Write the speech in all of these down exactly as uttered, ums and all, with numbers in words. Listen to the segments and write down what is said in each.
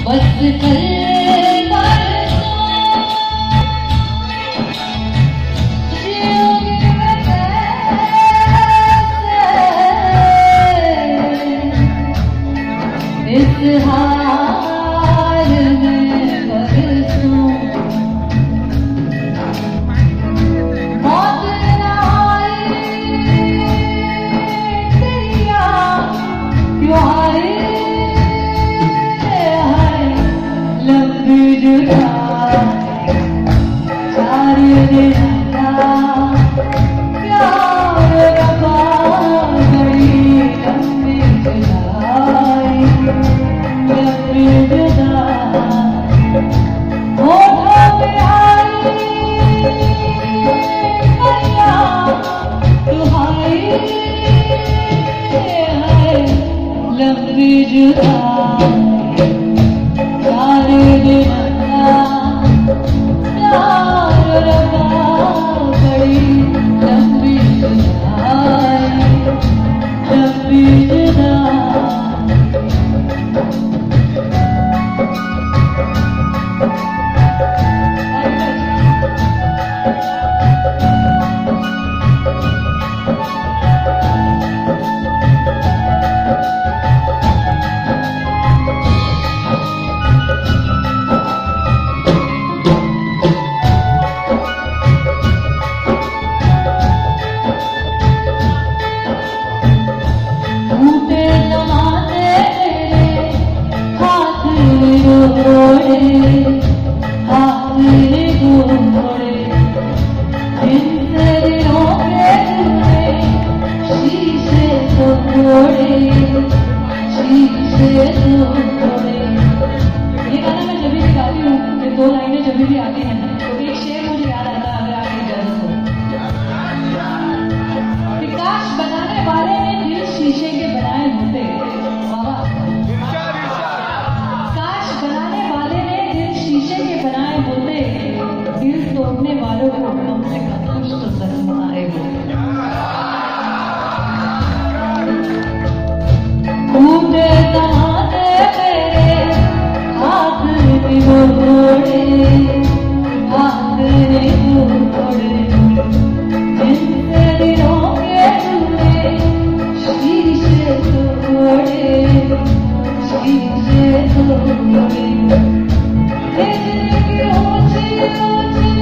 बस कल इस हाल में बरसों मौत न आए तेरिया क्यों आए हाय लंबी जुदाई चार दिन का प्यार रबा बड़ी लंबी जुदाई लंबी जुदाई होठों पे आई कलियां दुहाई है लंबी जुदाई चार दिन का प्यार रबा बड़ी लंबी जुदाई लंबी जुदाई दो लाइनें जब भी आती हैं तो एक शेर मुझे याद आता है अगर आपकी इजाजत हो। विकास बनाने वाले ने दिल शीशे के बनाए होते, काश बनाने वाले ने दिल शीशे के बनाए होते, दिल तोड़ने वालों को कम से कम कुछ तो जख्म आए होते। टूटे जमाने मेरे हाथ भी वो तोड़े, हाथ भी वो तोड़े, जिनसे दिलों के टूटे शीशे तोड़े, शीशे तोड़े। हिजर की ऊंची ऊंची,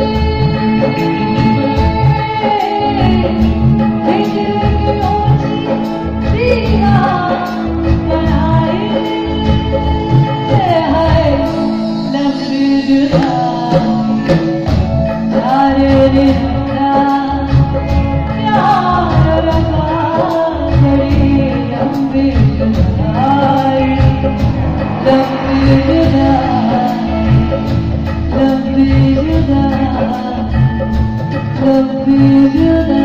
हिजर की ऊंची दीवार बनाई है लंबी जुदाई चार दिन का प्यार रबा बड़ी लंबी जुदाई लंबी जुदाई लंबी जुदाई लंबी जुदाई।